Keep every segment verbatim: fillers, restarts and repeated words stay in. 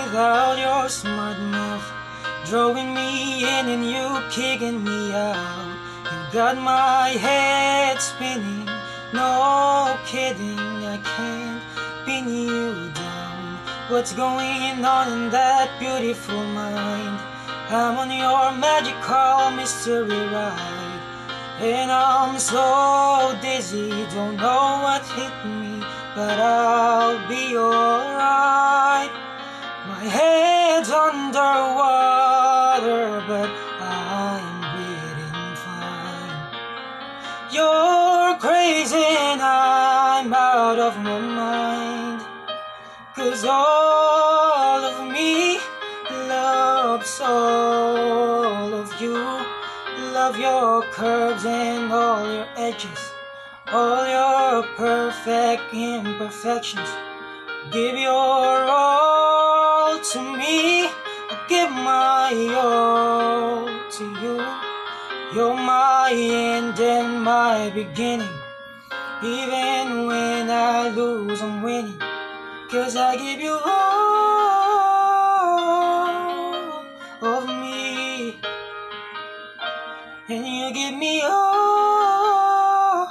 without your smart mouth, drawing me in and you kicking me out. You got my head spinning, no kidding, I can't pin you down. What's going on in that beautiful mind? I'm on your magical mystery ride, and I'm so dizzy, don't know what hit me, but I'll be alright. My head's underwater, but I'm breathing fine. You're crazy and I'm out of my mind, 'cause all of me loves all of you. Love your curves and all your edges, all your perfect imperfections. Give your all to me, I give my all to you. You're my end and my beginning. Even when I lose, I'm winning, 'cause I give you all of me, and you give me all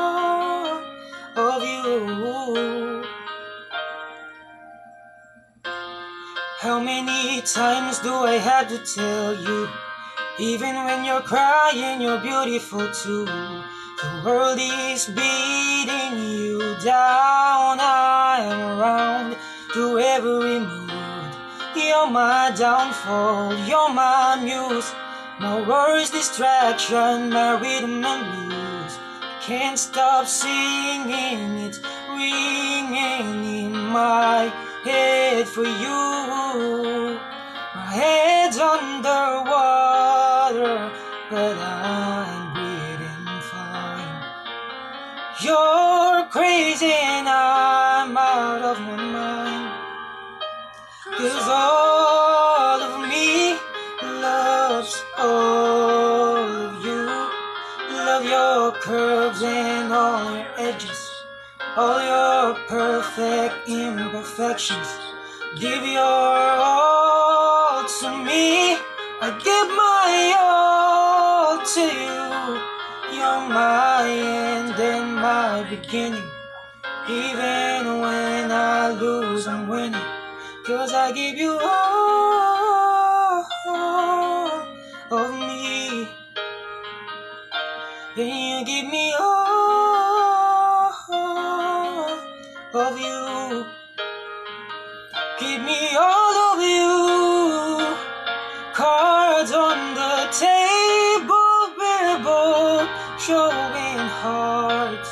of you. How many times do I have to tell you? Even when you're crying, you're beautiful too. The world is beating you down. I am around through every mood. You're my downfall, you're my muse, my worst distraction, my rhythm and blues. Can't stop singing, it's ringing in my head for you. My head's underwater, but I'm breathing fine. You're crazy and I'm out of my mind, 'cause all of me loves all of you. Love your curves and all your edges, all your perfect imperfections. Give your all to me, I give my all to you. You're my end and my beginning. Even when I lose, I'm winning, 'cause I give you all of me, and you give me all of you. Give me all of you. Cards on the table, we're both showing hearts,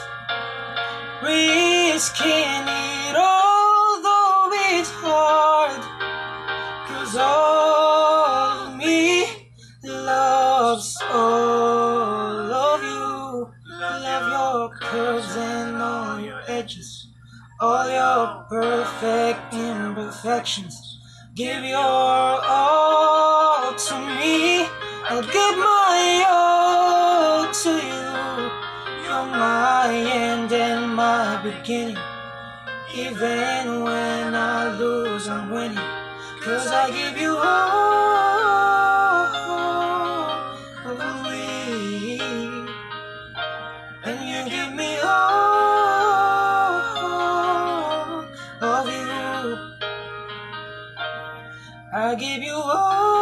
risking it all, though it's hard, 'cause all of me loves all of you. Love your curves and all your edges, all your perfect imperfections. Give your all to me, I'll give my all to you. You're my end and my beginning. Even when I lose, I'm winning, 'cause I give you all of me, and you give me all of you. I give you all